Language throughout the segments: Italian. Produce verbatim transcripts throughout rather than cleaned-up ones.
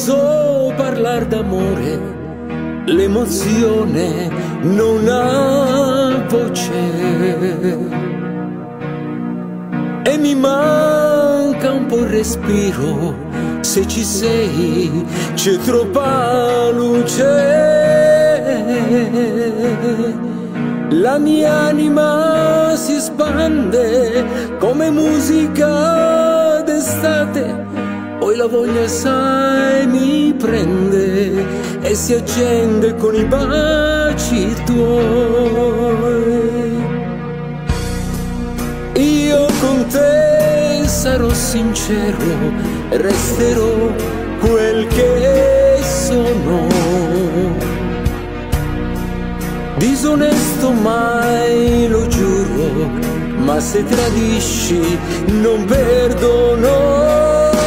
so parlare d'amore, l'emozione non ha voce e mi manca un po' il respiro. Se ci sei c'è troppa luce, la mia anima si espande come musica d'estate. Poi la voglia, sai, mi prende e si accende con i baci tuoi. Io con te sarò sincero, resterò quel che sono. Disonesto mai, lo giuro, ma se tradisci non perdono.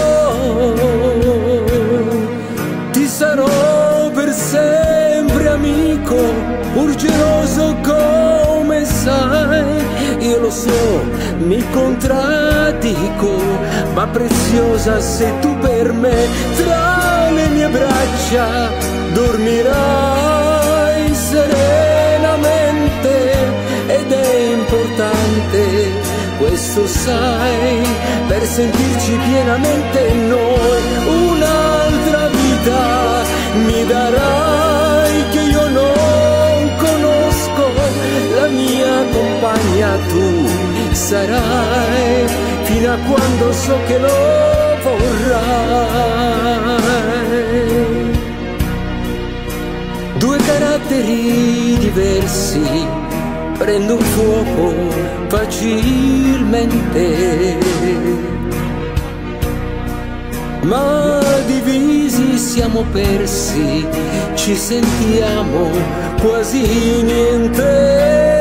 Ti sarò per sempre amico, pur geloso come sai. Io lo so, mi contraddico, ma preziosa sei tu per me. Tra le mie braccia dormirai serenamente ed è importante, questo sai, per sentirci pienamente noi. Un'altra vita mi darai che io non conosco, la mia compagna tu sarai, fino a quando so che lo vorrai. Due caratteri diversi prendo fuoco facilmente, ma divisi siamo persi, ci sentiamo quasi niente.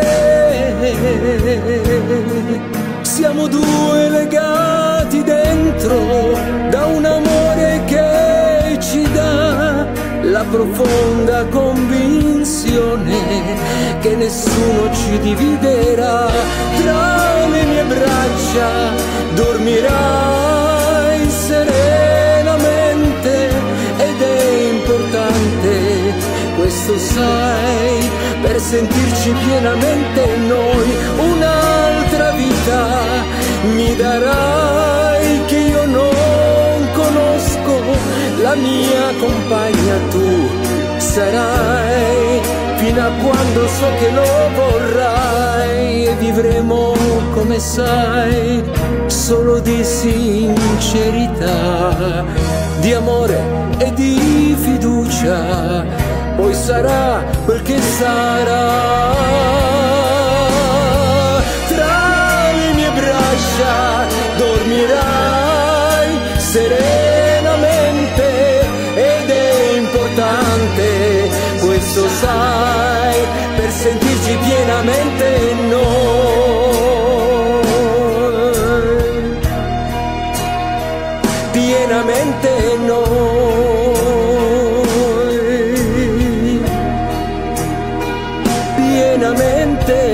Siamo due legati dentro da un amore che ci dà la profonda convinzione che nessuno ci dividerà. Tra le mie braccia dormirai serenamente ed è importante, questo sai, per sentirci pienamente noi. Un'altra vita mi darai che io non conosco, la mia compagna tu sarai, fino a quando so che lo vorrai. E vivremo, come sai, solo di sincerità, di amore e di fiducia. Poi sarà quel che sarà. Tra le mie braccia dormirai serenamente ed è importante, questo sai, per sentirci pienamente noi, pienamente noi, pienamente